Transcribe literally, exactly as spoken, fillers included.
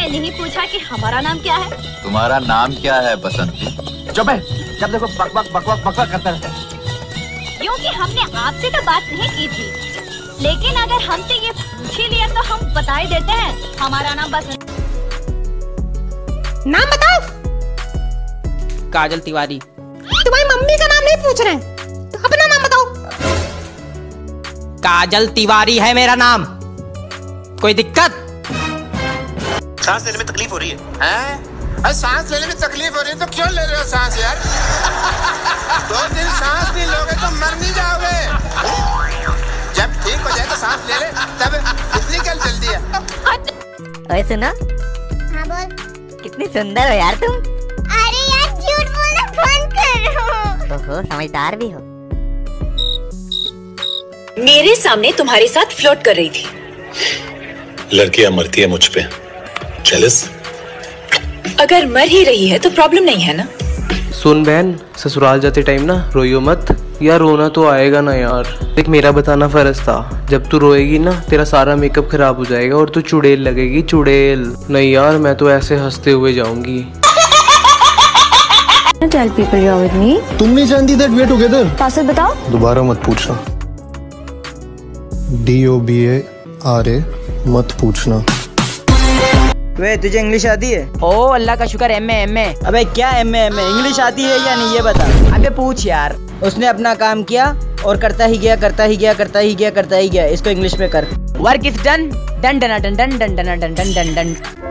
ये नहीं पूछा कि हमारा नाम क्या है? तुम्हारा नाम क्या है बसंती? चुप है, जब देखो बकबक बकबक बकबक करता रहता है। क्योंकि हमने आपसे तो बात नहीं की थी, लेकिन अगर हमसे ये पूछ ही लिया तो हम बता ही देते हैं, हमारा नाम बसंती। नाम बताओ। काजल तिवारी। तुम्हारी मम्मी का नाम नहीं पूछ रहे हैं, तो अपना नाम बताओ। काजल तिवारी है मेरा नाम। कोई दिक्कत? सांस लेने में तकलीफ हो रही है, हैं? अरे सांस लेने में तकलीफ हो रही है तो क्यों ले रहे हो सांस यार? दो दिन सांस नहीं लोगे तो मर नहीं जाओगे। जब ठीक हो जाए तो सांस ले ले, तब इतनी क्या जल्दी है? ओए सुनो। हाँ बोल। कितनी सुंदर हो यार तुम। अरे यार झूठ बोलना बंद करो। तो हो समझदार भी हो। मेरे सामने तुम्हारे साथ फ्लर्ट कर रही थी। लड़कियां मरती है मुझ पे। जेलस? अगर मर ही रही है तो प्रॉब्लम नहीं है ना। सुन बहन, ससुराल जाते टाइम ना रोइयो मत। यार रोना तो आएगा ना यार। देख मेरा बताना फर्ज था। जब तू रोएगी ना तेरा सारा मेकअप खराब हो जाएगा और तू चुड़ैल लगेगी, चुड़ैल। नहीं यार मैं तो ऐसे हंसते हुए जाऊंगी। Tell people you're with me. तुम नहीं जानती that we're together? पासवर्ड बताओ। दोबारा मत पूछना। D O B A R A मत पूछना। वे तुझे इंग्लिश आती है? ओ अल्लाह का शुक्र, एम ए एम ए। अबे क्या M A M A? English आती है या नहीं ये बता। अबे पूछ यार। उसने अपना काम किया और करता ही गया करता ही गया करता ही गया करता ही गया। इसको इंग्लिश में कर। Work is done done done done done done done done done done.